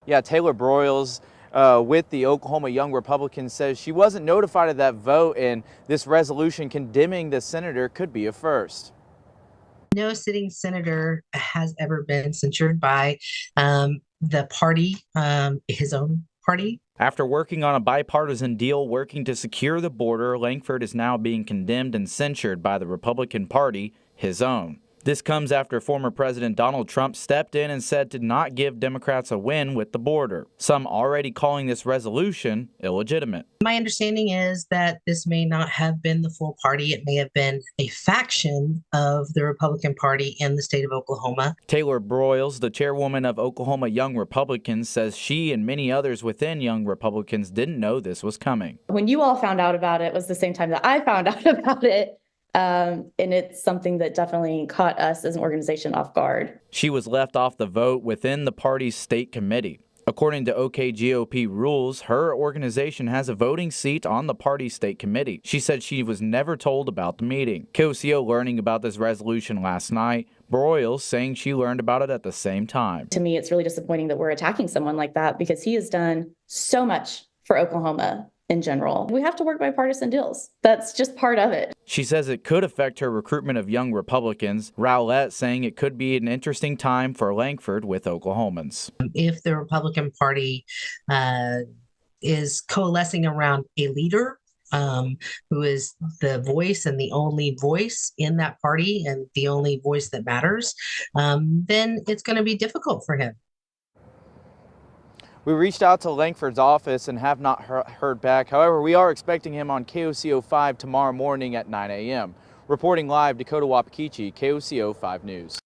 Yeah, Taylor Broyles with the Oklahoma Young Republicans says she wasn't notified of that vote, and this resolution condemning the senator could be a first. No sitting senator has ever been censured by the party, his own party. After working on a bipartisan deal working to secure the border, Lankford is now being condemned and censured by the Republican Party, his own. This comes after former President Donald Trump stepped in and said to not give Democrats a win with the border, some already calling this resolution illegitimate. My understanding is that this may not have been the full party. It may have been a faction of the Republican Party in the state of Oklahoma. Taylor Broyles, the chairwoman of Oklahoma Young Republicans, says she and many others within Young Republicans didn't know this was coming. When you all found out about it was the same time that I found out about it. And it's something that definitely caught us as an organization off guard. She was left off the vote within the party's state committee. According to OKGOP rules, her organization has a voting seat on the party's state committee. She said she was never told about the meeting. KOCO learning about this resolution last night, Broyles saying she learned about it at the same time. To me, it's really disappointing that we're attacking someone like that because he has done so much for Oklahoma in general. We have to work bipartisan deals. That's just part of it. She says it could affect her recruitment of young Republicans. Rowlett saying it could be an interesting time for Lankford with Oklahomans. If the Republican Party is coalescing around a leader who is the voice and the only voice in that party and the only voice that matters, then it's going to be difficult for him. We reached out to Lankford's office and have not heard back. However, we are expecting him on KOCO 5 tomorrow morning at 9 a.m. Reporting live, Dakota Wapakichi, KOCO 5 News.